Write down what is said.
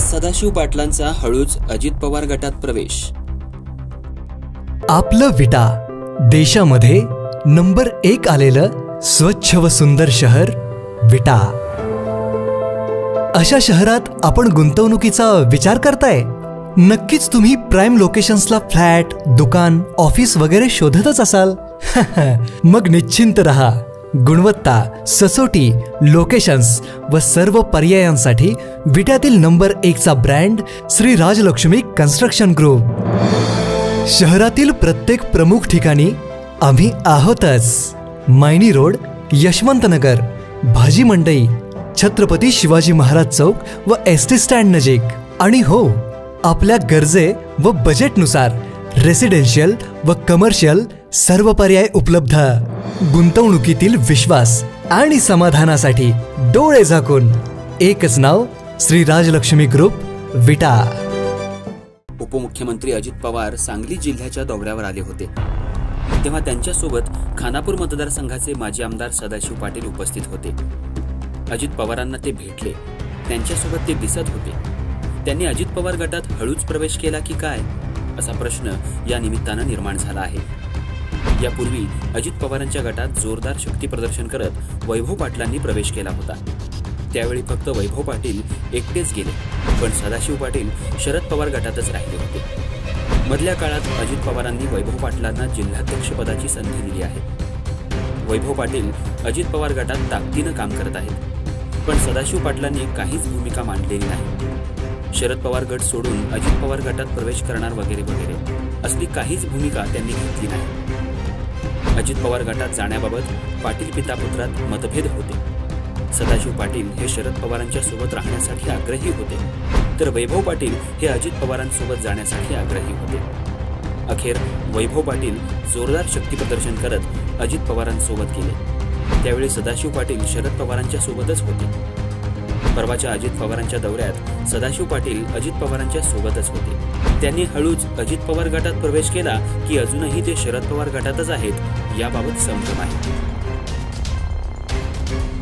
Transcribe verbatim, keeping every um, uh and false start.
सदाशिव पाटलांचा हळूच अजित पवार गटात प्रवेश। आपलं विटा देशामध्ये नंबर एक आलेलं स्वच्छ व सुंदर शहर विटा। अशा शहरात आपण गुंतवणुकीचा विचार करताय? नक्कीच तुम्ही प्राइम लोकेशन्सला फ्लॅट, दुकान, ऑफिस वगैरे शोधतच असाल। मग निश्चिंत रहा, गुणवत्ता, सचोटी, लोकेशन्स व सर्व पर्यायांसाठी विट्यातील नंबर एकचा brand Shri Rajlakshmi construction group. शहरातील प्रत्येक प्रमुख ठिकाणी आम्ही आहोतच। मायनी रोड, यशवंतनगर, भाजी मंडई, छत्रपती शिवाजी महाराज चौक व एस टी स्टँड नजीक। आणि हो, आपल्या गरजे व बजेटनुसार रेसिडेन्शियल व कमर्शियल सर्व पर्याय उपलब्ध। गुंतवणुकीतील विश्वास आणि समाधानासाठी डोळे झाकून एकच नाव, श्री राजलक्ष्मी ग्रुप, विटा। उपमुख्यमंत्री अजित पवार सांगली जिल्ह्याच्या दौऱ्यावर आले होते, तेव्हा त्यांच्यासोबत खानापूर मतदारसंघाचे माजी आमदार सदाशिव पाटील उपस्थित होते। अजित पवारांना ते भेटले, त्यांच्यासोबत ते दिसत होते। त्यांनी अजित पवार गटात हळूच प्रवेश केला की काय, असा प्रश्न या निमित्तानं निर्माण झाला आहे। यापूर्वी अजित पवारांच्या गटात जोरदार शक्ती प्रदर्शन करत वैभव पाटलांनी प्रवेश केला होता। त्यावेळी फक्त वैभव पाटील एकटेच गेले, पण सदाशिव पाटील शरद पवार गटातच राहिले होते। मधल्या काळात अजित पवारांनी वैभव पाटलांना जिल्हाध्यक्ष पदाची संधी दिली आहे। वैभव पाटील अजित पवार गटात ताकदीनं काम करत आहेत, पण सदाशिव पाटलांनी काहीच भूमिका मांडलेली नाही। शरद पवार गट सोडून अजित पवार गटात प्रवेश करणार वगैरे वगैरे असली काहीच भूमिका त्यांनी घेतली नाही। अजित पवार गटात जाण्याबाबत पाटील पितापुत्रात मतभेद होते। सदाशिव पाटील हे शरद पवारांच्या सोबत राहण्यासाठी आग्रही होते, तर वैभव पाटील हे अजित पवारांसोबत जाण्यासाठी आग्रही होते। अखेर वैभव पाटील जोरदार शक्ती प्रदर्शन करत अजित पवारांसोबत गेले। त्यावेळी सदाशिव पाटील शरद पवारांच्या सोबतच होते। परवाच्या अजित पवारांच्या दौऱ्यात सदाशिव पाटील अजित पवारांच्या सोबतच होते। त्यांनी हळूच अजित पवार गटात प्रवेश केला की अजूनही ते शरद पवार गटातच आहेत, याबाबत संभ्रम आहे।